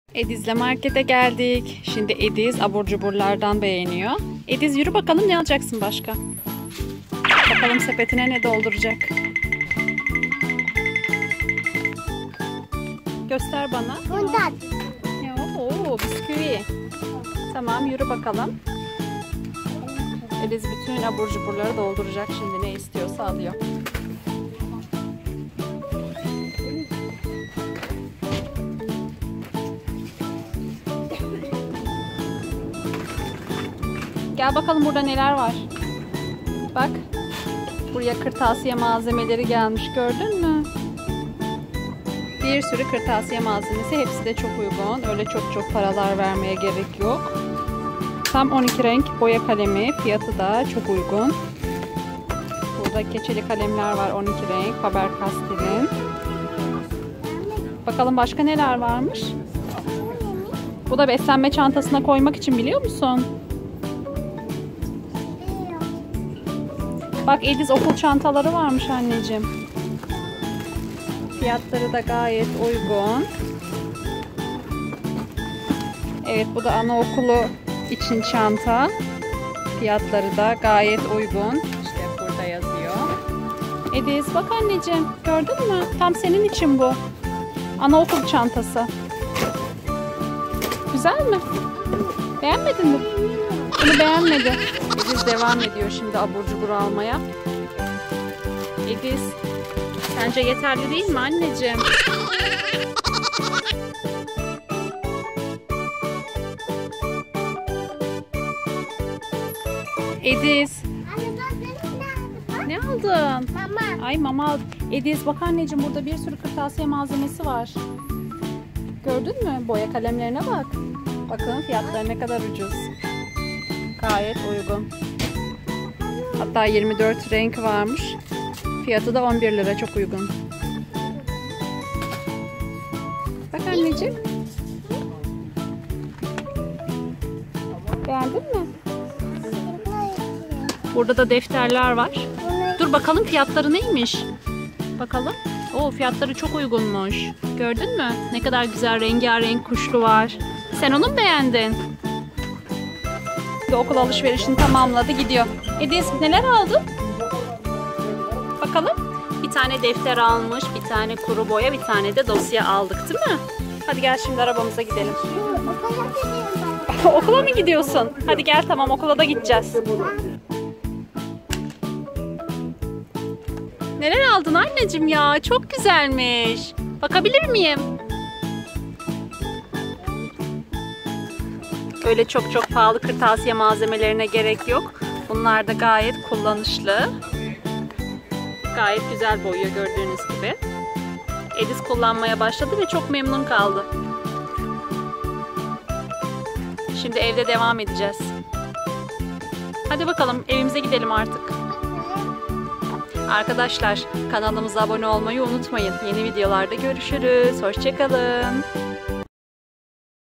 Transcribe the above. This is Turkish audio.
Ediz'le markete geldik. Şimdi Ediz abur cuburlardan beğeniyor. Ediz yürü bakalım, ne alacaksın başka? Bakalım sepetine ne dolduracak. Göster bana. Bundan. Oo, bisküvi. Tamam, yürü bakalım. Ediz bütün abur cuburları dolduracak şimdi, ne istiyorsa alıyor. Gel bakalım burada neler var. Bak. Buraya kırtasiye malzemeleri gelmiş, gördün mü? Bir sürü kırtasiye malzemesi, hepsi de çok uygun. Öyle çok paralar vermeye gerek yok. Tam 12 renk boya kalemi, fiyatı da çok uygun. Burada keçeli kalemler var, 12 renk, Faber-Castell'in. Bakalım başka neler varmış. Bu da beslenme çantasına koymak için, biliyor musun? Bak Ediz, okul çantaları varmış anneciğim. Fiyatları da gayet uygun. Evet, bu da anaokulu için çanta. Fiyatları da gayet uygun. İşte burada yazıyor. Ediz bak anneciğim, gördün mü? Tam senin için bu. Anaokul çantası. Güzel mi? Beğenmedin mi? Bunu beğenmedi. Ediz devam ediyor şimdi abur cubur almaya. Ediz, sence yeterli değil mi anneciğim? Ediz. Ne aldın? Mama. Ay mama aldım. Ediz bak anneciğim, burada bir sürü kırtasiye malzemesi var. Gördün mü? Boya kalemlerine bak. Bakın fiyatları ne kadar ucuz. Gayet uygun. Hatta 24 renk varmış. Fiyatı da 11 lira, çok uygun. Bak anneciğim. Beğendin mi? Burada da defterler var. Dur bakalım fiyatları neymiş. Bakalım. Oo, fiyatları çok uygunmuş. Gördün mü? Ne kadar güzel rengarenk kuşlu var. Sen onu mu beğendin? Okul alışverişini tamamladı, gidiyor. Ediz neler aldın? Bakalım. Bir tane defter almış, bir tane kuru boya, bir tane de dosya aldık, değil mi? Hadi gel şimdi arabamıza gidelim. Okula mı gidiyorsun? Hadi gel, tamam, okula da gideceğiz. Neler aldın anneciğim ya? Çok güzelmiş. Bakabilir miyim? Öyle çok pahalı kırtasiye malzemelerine gerek yok. Bunlar da gayet kullanışlı. Gayet güzel boyuyor gördüğünüz gibi. Ediz kullanmaya başladı ve çok memnun kaldı. Şimdi evde devam edeceğiz. Hadi bakalım evimize gidelim artık. Arkadaşlar kanalımıza abone olmayı unutmayın. Yeni videolarda görüşürüz. Hoşça kalın.